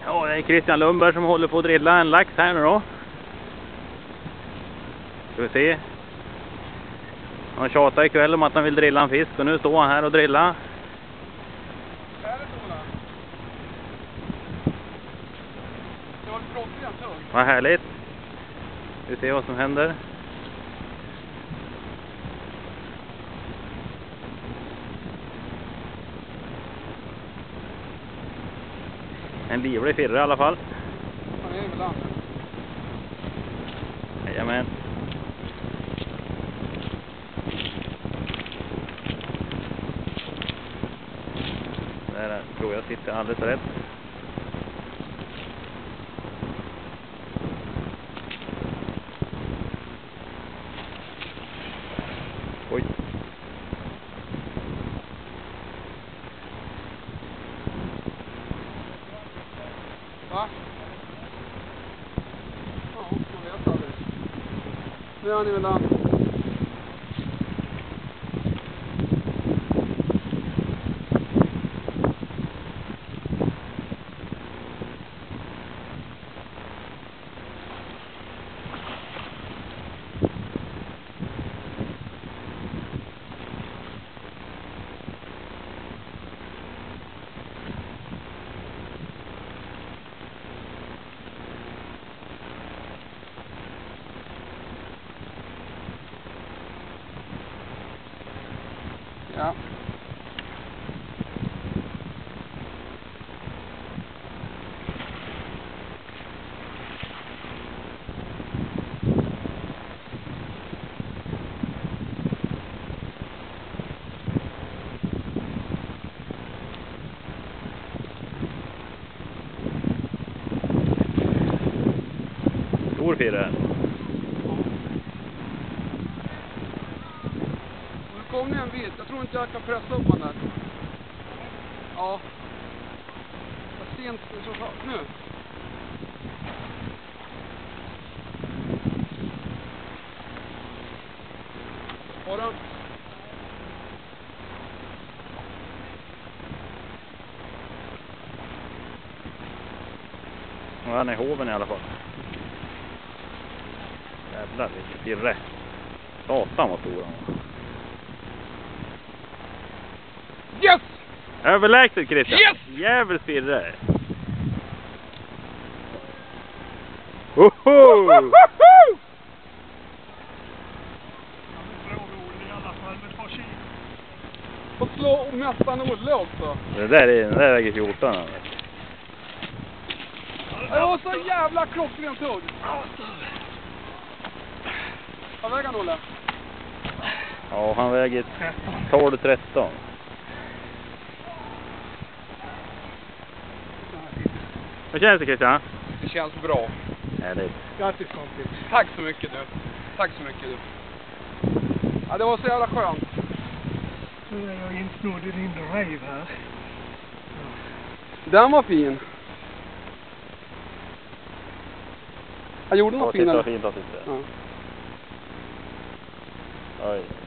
Ja, det är Christian Lundberg som håller på att drilla en lax här nu då. Ska vi se. Han tjatar ikväll om att han vill drilla en fisk och nu står han här och drillar. Vad härligt. Vi ser vad som händer. En livlig firre i alla fall. Han är väl land. Jajamän. Där tror jag sitter alldeles rätt. Oj. Va? Ja, jag vet aldrig. Nu är ni väl land. Ja. Stor firre. Kom ni en vid. Jag tror inte jag kan pressa upp den där. Ja. Vad sent så nu. Har den? Ja, han är i hoven i alla fall. Jävlar vilken firre. Satan vad stor han var. Yes! Överlägset Christian. Yes! Jävligt firre. Woho! Och slå nästan Olle också. Det där väger 14. Det var så jävla klockrent hugg. Vad väger han, Olle? Ja, han väger 12-13. Hur känns det Christian? Det känns bra. Härligt. Grattis kompis. Tack så mycket du. Tack så mycket du. Ja, det var så jävla skönt. Jag insnodde din drive här. Den var fin. Jag gjorde något finare. Fint att sitta. Ja. Oj.